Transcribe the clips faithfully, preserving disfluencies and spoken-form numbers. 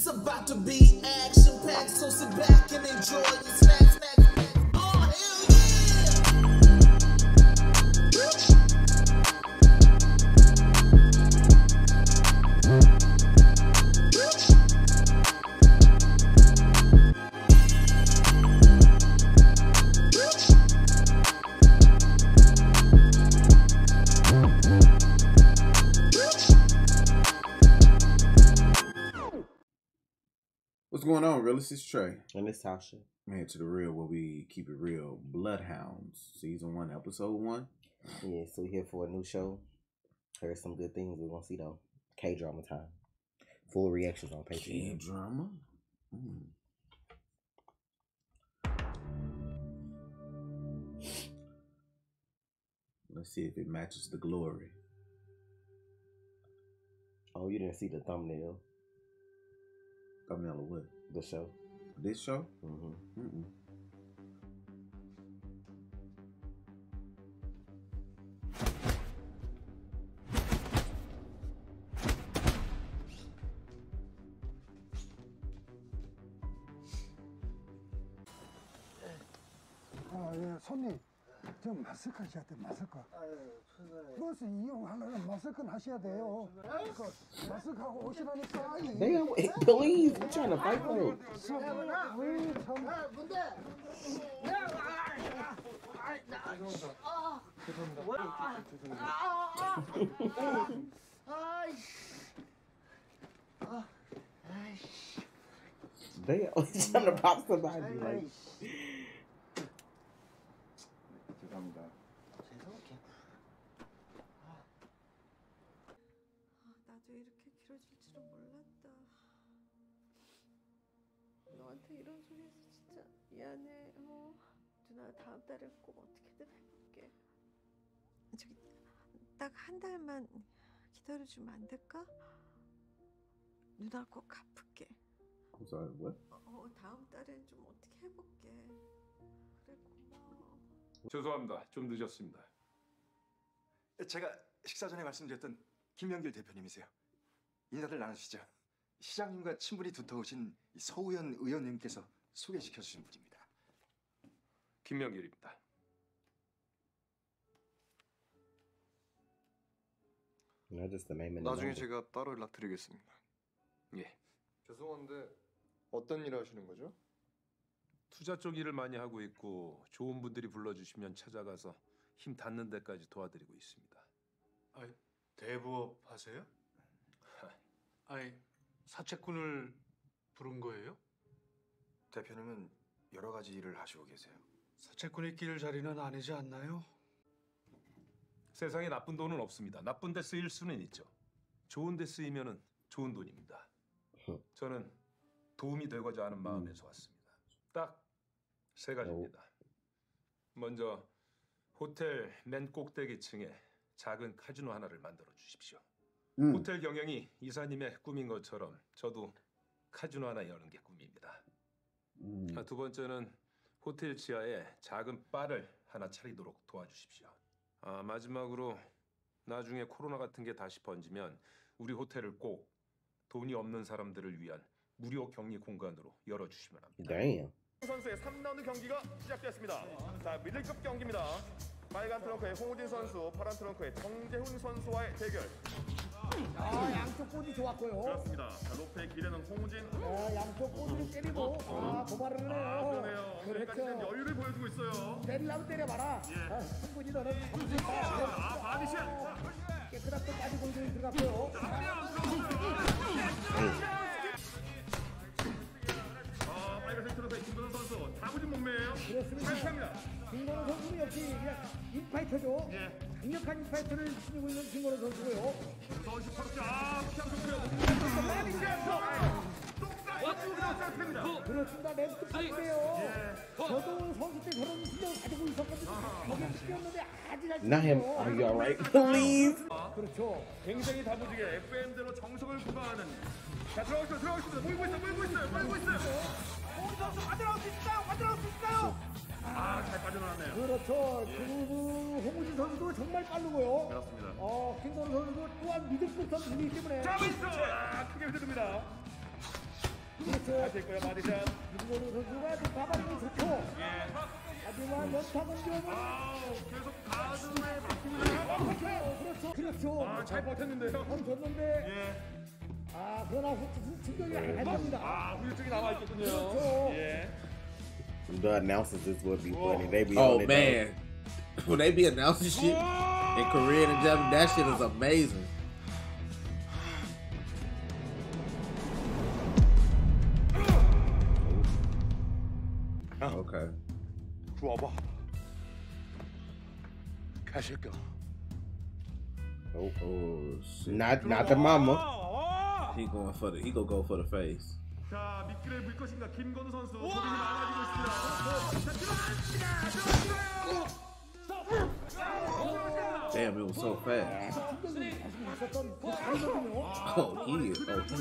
It's about to be action packed, so sit back and enjoy your snack, snack, snack. Oh, hell What's going on, Realist? It's Trey. And it's Tasha. Man, to the real, where we keep it real. Bloodhounds, season one, episode one. Yeah, so we're here for a new show. Heard some good things we're gonna see though. K drama time. Full reactions on Patreon. K drama. Mm. Let's see if it matches the glory. Oh, you didn't see the thumbnail? Thumbnail of what? The show. This show? Mm-hmm. Mm-mm. 아, 예, 손님, 저 마스크 하셔야 돼, 마스크. 버스 이용하려면 마스크는 하셔야 돼요. 그 마스크하고 오시라니까. Damn, please, I'm trying to fight for him. Damn, he's trying to pop somebody. Like. 죄송합니다. 나도 이렇게 길어질 줄은 몰랐다. 너한테 이런 소리 해서 진짜 미안해. 어. 누나 다음 달에 꼭 어떻게든 해볼게. 저기 딱 한 달만 기다려주면 안 될까? 누나 꼭 갚을게. I'm sorry, what? 어, 다음 달엔 좀 어떻게 해볼게. 그래, 고마워. 죄송합니다. 좀 늦었습니다. 제가 식사 전에 말씀드렸던 김명길 대표님이세요. 인사들 나누시죠. 시장님과 친분이 두터우신 서우현 의원님께서 소개시켜 주신 분입니다. 김명길입니다. No, just the name and the 나중에 number. 제가 따로 연락드리겠습니다. 예. 죄송한데 어떤 일 하시는 거죠? 투자 쪽 일을 많이 하고 있고 좋은 분들이 불러주시면 찾아가서 힘 닿는 데까지 도와드리고 있습니다. 아니, 대부업 하세요? 아니, 사채꾼을 부른 거예요? 대표님은 여러 가지 일을 하시고 계세요. 사채꾼이 낄 자리는 아니지 않나요? 세상에 나쁜 돈은 없습니다. 나쁜 데 쓰일 수는 있죠. 좋은 데 쓰이면은 좋은 돈입니다. 저는 도움이 되고자 하는 마음에서 왔습니다. 딱 세 가지입니다. 먼저 호텔 맨 꼭대기층에 작은 카지노 하나를 만들어 주십시오. 음. 호텔 경영이 이사님의 꿈인 것처럼 저도 카지노 하나 여는 게 꿈입니다. 음. 아, 두 번째는 호텔 지하에 작은 바를 하나 차리도록 도와주십시오. 아, 마지막으로 나중에 코로나 같은 게 다시 번지면 우리 호텔을 꼭 돈이 없는 사람들을 위한 무료 격리 공간으로 열어주시면 합니다. Damn. 선수의 삼 라운드 경기가 시작됐습니다. 자, 미들급 경기입니다. 빨간 트렁크의 홍우진 선수, 파란 트렁크의 정재훈 선수와의 대결. 아, 양쪽 꼬지 좋았고요. 그렇습니다. 자, 로프의 기대는 홍우진. 아, 양쪽 꼬지를 때리고, 아, 도발을 아, 하네요. 그러네요. 그렇죠. 여기까지는 여유를 보여주고 있어요. 때리려면 때려봐라. 예. 아, 충분히 너는 삼십 아, 바디샷. 깨끗한 끝까지 공격이 들어갔고요. 아, 빨간색 트렁크의 김건우 선수, 다부진 몸매예요. 그렇습니다. 파이트합니다. 김건우 선수는 역시 그냥 인파이터죠. 예. 강력한 인파이터를 지니고 있는 김건우 선수고요. 무서운 슈퍼스타. 아, 피한 선수요. 많이 피했어. 똑같이 그냥 시작됩니다. 그렇습니다. 랩트 파인데요. 저도 선수 때 저런 실력을 가지고 있었거든요. 거기에 뛰었는데 아주 잘 Not him. 뛰었어요. Are you alright? Please. 그렇죠. 굉장히 다부지게 에프엠대로 정석을 구가하는. 자, 들어가겠습니다. 들어가겠습니다. 몰고 있어요. 몰고 있어요. 몰고 있어요. 홍 선수 빠져나올 수 있을까요? 빠져나올 수 있을까요? 아, 잘 빠져나왔네요. 그렇죠. 그 홍우진 선수도 정말 빠르고요. 그렇습니다. 어, 김건우 선수도 또한 미들급 선수이기 때문에. 잡아 있어. 아, 크게 흔듭니다. 하실 거야 마디샷. 김건우 선수가 좀 가발이 좋죠. 예. 하지만 연타는 좀 아우 계속 가슴에 박힙니다. 그렇죠. 그렇죠. 아잘 버텼는데요. 멈췄는데 예. 아 그러나 충격이 강합니다. 아 후유증이 남아 있거든요. 그렇죠. 예. The announcers this would be funny. They be Oh on it, man, when they be announcing shit in Korean and Japanese, that shit is amazing. Okay. 좋아봐. 가실까? though. Oh, Oh shit. not not the mama. He going for the. He gonna go for the face. 자 미끼를 물 것인가 김건우 선수 소빈이 많아지고 있습니다. 자 들어갑니다. Damn, it was so fast. Oh, he is. Oh,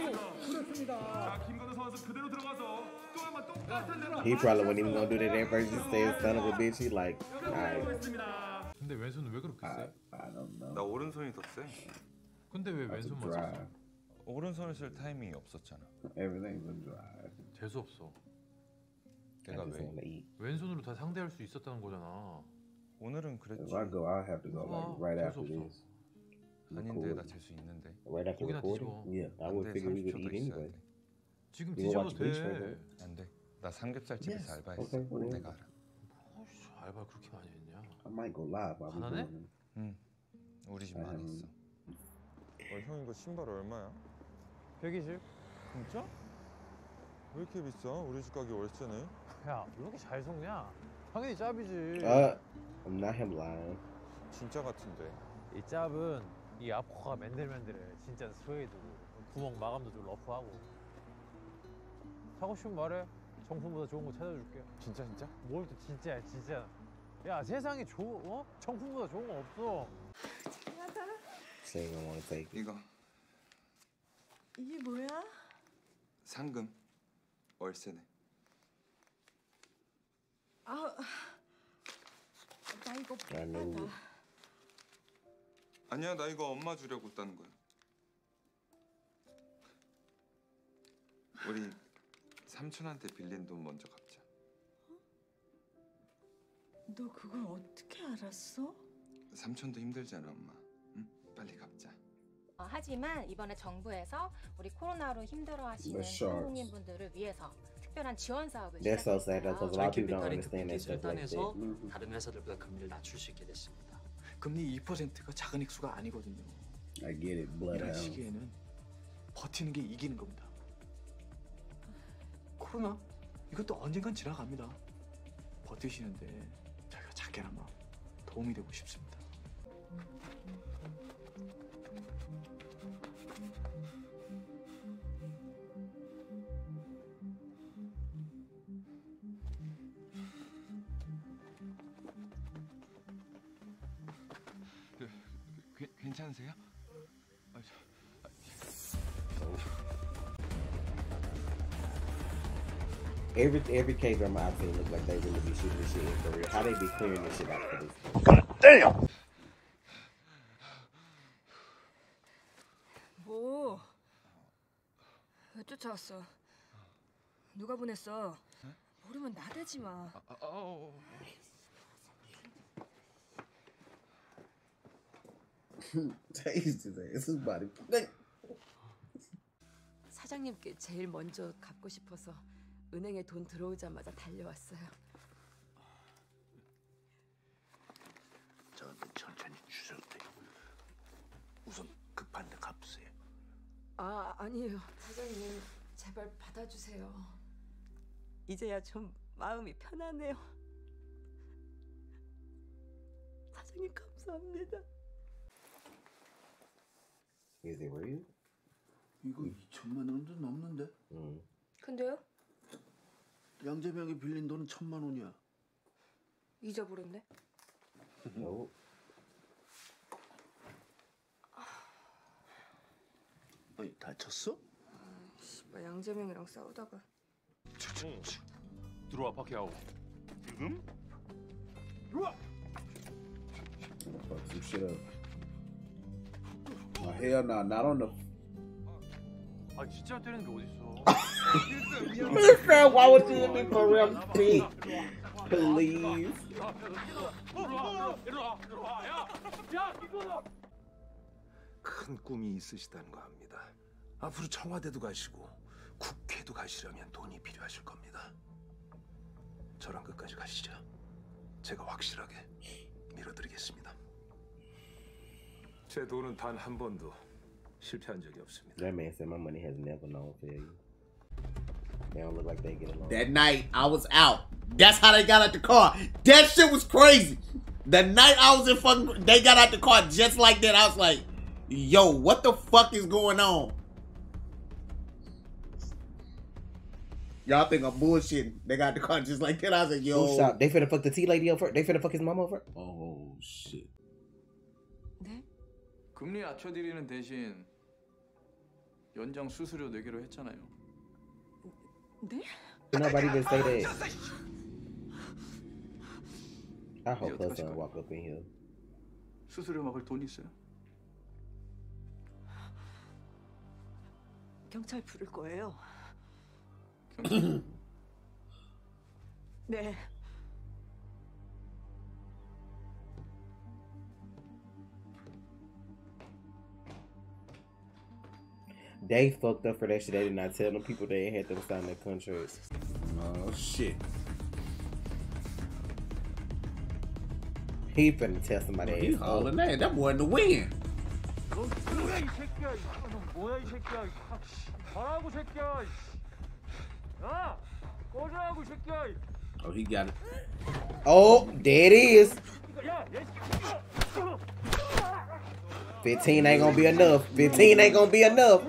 자 김건우 선수 그대로 들어가서 또 한번 똑같은 대로. He probably wasn't even gonna do that at first. He said, "Son of a bitch." He like, alright. 근데 왼손은 왜 그렇게 I, 세? I don't know. 나 오른손이 더 세. 근데 왜 That's a 왼손만 써? drive. 오른손을 쓸 타이밍이 없었잖아. Everything's a drive. 재수 없어. 내가 I just 왜? wanna eat. 왼손으로 다 상대할 수 있었다는 거잖아. 오늘은 그랬지. If I go, I'll have to go like right after this. 아닌데 나 재수 있는데. Right after 고기나 recording? 뒤집어. Yeah, I 안 would 돼, figure we would 삼십 초 더 eat 있어야 anyway. 돼. 지금 You 뒤집어도 watch Bleach right 돼. now? 안 돼. 나 삼겹살 집에서 Yes. 알바했어. Okay, well, 내가 알아. 어이씨, 알바 그렇게 많이 했냐? I might go live while we 하나네? doing it. 응. 우리 집 많이 음. 있어. 어, 형 이거 신발 얼마야? 백이십? 진짜? 왜 이렇게 비싸? 우리 집 가격 월세네. 야, 왜 이렇게 잘 속냐? 당연히 짭이지. Uh, I'm not him lying. 진짜 같은데. 이 짭은 이 앞코가 맨들맨들해. 진짜 스웨이드고 구멍 마감도 좀 러프하고. 사고 싶으면 말해. 정품보다 좋은 거 찾아줄게. 진짜 진짜? 뭘 또 진짜야 진짜. 야 세상에 좋 어? 정품보다 좋은 거 없어. Saying I want to take it. 이거 이게 뭐야? 상금 월세네. 아, 나 이거 I know. 받아. 아니야 나 이거 엄마 주려고 따는 거야. 우리 삼촌한테 빌린 돈 먼저 갚자. 너 그걸 어떻게 알았어? 삼촌도 힘들잖아 엄마. 응? 빨리 갚자. 어, 하지만 이번에 정부에서 우리 코로나로 힘들어하시는 The sharks. 한국인분들을 위해서 특별한 지원 사업을 That's so sad 시작했어요. because a lot of people don't understand that stuff like 결단해서 that. 다른 회사들보다 금리를 낮출 수 있게 됐습니다. 금리 이 퍼센트가 작은 액수가 아니거든요. I get it, 이런 bloodhound. 시기에는 버티는 게 이기는 겁니다. 코로나 이것도 언젠간 지나갑니다. 버티시는데 저희가 작게나마 도움이 되고 싶습니다. 그, 그, 괜찮으세요? 아, 저, Every every K-drama I've seen look like they really be shooting this shit in for real. How they be clearing this shit out for this? damn! 뭐? 왜 쫓아왔어? 누가 보냈어? 모르면 나대지 마. 아, 아, 어, Taste his ass. His body. 사장님께 제일 먼저 갚고 싶어서 은행에 돈 들어오자마자 달려왔어요. 저는 천천히 주셔도 돼요. 우선 급한데 갚으세요. 아, 아니에요. 사장님, 제발 받아주세요. 이제야 좀 마음이 편하네요. 사장님 감사합니다. Is it real? 이거 이천만 원도 넘는데? 응. 근데요? 양재명이 빌린 돈은 천만 원이야. 잊어버렸네. No. 아니 다쳤어? 아, 양재명이랑 싸우다가. 들어와 박해아오. 지금? 들어와. Fuck some shit up. Oh, hell no, not on the. 아 진짜 때리는 게 어딨어? Listen, why would you let me for real speak? Please. 큰 꿈이 있으시다는 거 압니다. 앞으로 청와대도 가시고 국회도 가시려면 돈이 필요하실 겁니다. 저랑 끝까지 가시죠. 제가 확실하게 밀어드리겠습니다. 제 돈은 단 한 번도 실패한 적이 없습니다. That man said my money has never known failure. They don't look like they get along. That night I was out. That's how they got out the car. That shit was crazy. The night I was in fucking, they got out the car just like that. I was like, yo, what the fuck is going on? Y'all think I'm bullshitting. They got the car just like that. I was like, yo. Who shot? They finna fuck the T lady over? They finna fuck his mom over? Oh, shit. 네? 금리 낮춰드리는 대신 연장 수수료 내기로 했잖아요. 네? Nobody even say that. I hope her son walk up in here. 수수료 막을 돈 있어요? 경찰 부를 거예요. 경찰? 네. They fucked up for that shit. They did not tell them people they ain't had them sign that contract. Oh, shit. He finna tell somebody. Oh, he hauling that. That boy in the wind. 너 뭐야 이 새끼야? 너 뭐야 이 새끼야? 가라고 새끼야. 야, 꺼져라고 새끼야. Oh, he got it. Oh, there it is. Fifteen ain't gonna be enough. Fifteen ain't gonna be enough.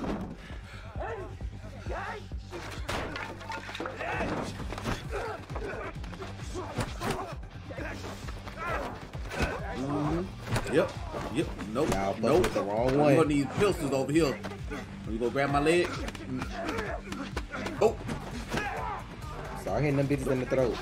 Mm-hmm. Yep. Yep. Nope. Y'all nope. with the wrong I'm one. gonna need pistols over here. You gonna grab my leg? Oh. Start hitting them bitches in the throat.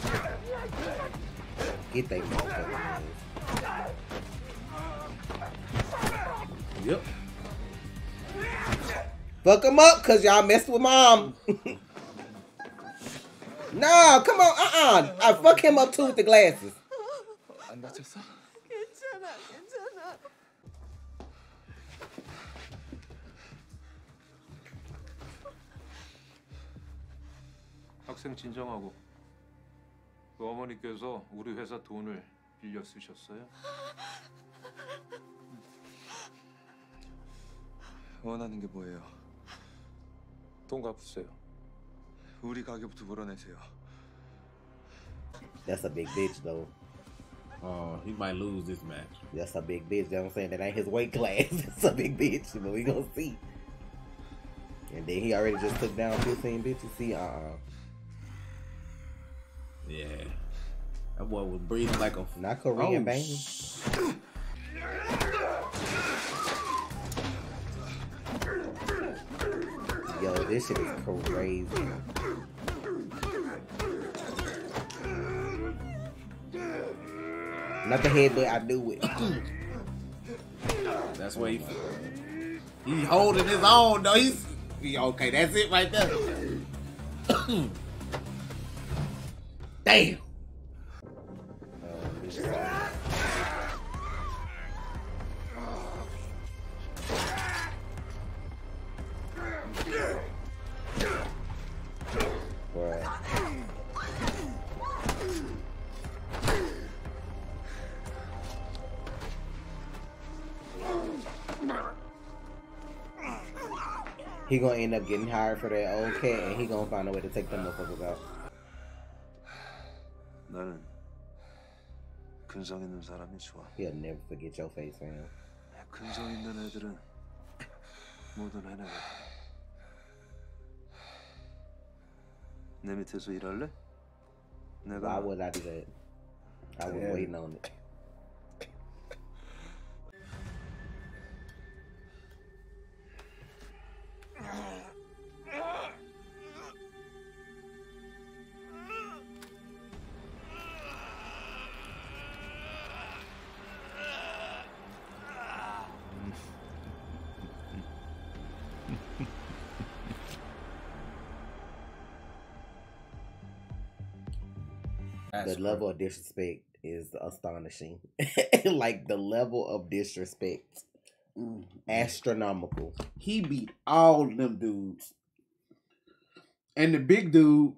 Get they motherfucking ass. Yep. Fuck them up, cause y'all messed with mom. No, come on, uh-uh. I fuck him up too with the glasses. 안 다쳤어? 괜찮아, 괜찮아. 학생 진정하고. 그 어머니께서 우리 회사 돈을 빌려 쓰셨어요? 원하는 게 뭐예요? 돈 갚으세요. 우리 가게부터 물어내세요. That's a big bitch though. Uh, he might lose this match. That's a big bitch. You know what I'm saying? That ain't his weight class. That's a big bitch. But we gonna see. And then he already just took down fifteen bitches. See, uh-uh. Yeah. That boy was breathing like a... Not Korean, oh, baby. Yo, this shit is crazy. Not the head, but I do it. That's where he... He holding his own, though. He's... He, okay, that's it right there. Damn. He gonna end up getting hired for that old cat, and he gonna find a way to take them motherfuckers out. 나는 근성 있는 사람이 좋아. He'll never forget your face, man. 근성 있는 애들은 뭐든 해내고. 내 밑에서 일할래? 내가. Why would I do that? I was Yeah. waiting on it. That's the level of disrespect is astonishing. Like the level of disrespect, mm. astronomical. He beat all of them dudes, and the big dude.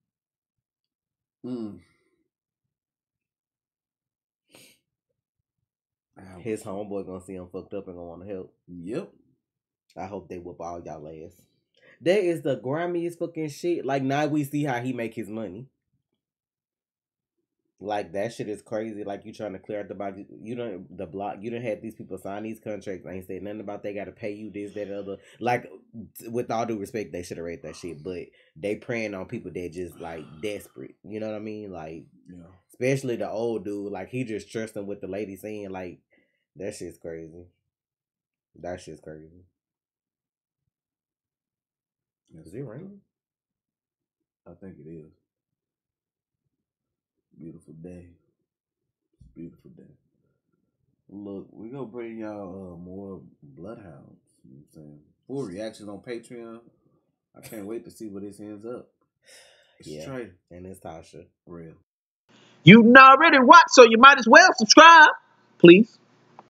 Mm. His homeboy gonna see him fucked up and gonna want to help. Yep. I hope they whoop all y'all ass. That is the grimiest fucking shit. Like, now we see how he make his money. Like, that shit is crazy. Like, you trying to clear out the body. You don't, the block, you done had these people sign these contracts. I ain't said nothing about they got to pay you this, that, other. Like, with all due respect, they should have read that shit. But they preying on people that just, like, desperate. You know what I mean? Like, yeah. Especially the old dude. Like, he just trusting what the lady saying. Like, that shit's crazy. That shit's crazy. Is it raining? I think it is. Beautiful day. Beautiful day. Look, we gonna bring y'all uh, more Bloodhounds. You know what I'm saying? Full reactions on Patreon. I can't wait to see where this ends up. It's Yeah. Trey. And it's Tasha. Real. You already watched, so you might as well subscribe, please.